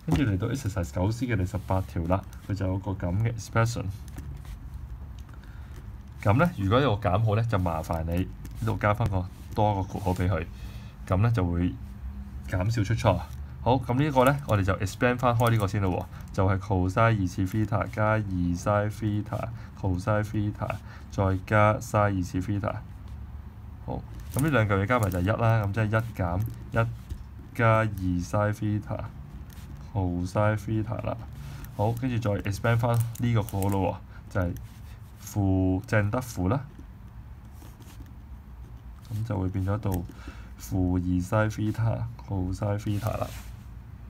跟住嚟到 exercise 9C 嘅第18條啦，佢就有個咁嘅 expression。咁咧，如果有個減號咧，就麻煩你呢度加翻個多個括號俾佢，咁咧就會減少出錯。好，咁呢個咧，我哋就 expand 翻開呢個先咯喎，就係 cosine 二次 theta 加2 sin theta cosine theta 再加 sin 二次 theta。好，咁呢兩嚿嘢加埋就係1啦，咁即係1減1加2 sin theta cosine theta 啦。好，跟住再 expand 翻呢個括號咯喎，就係正得負啦，咁就會變咗到負2 sin theta cosine theta 啦。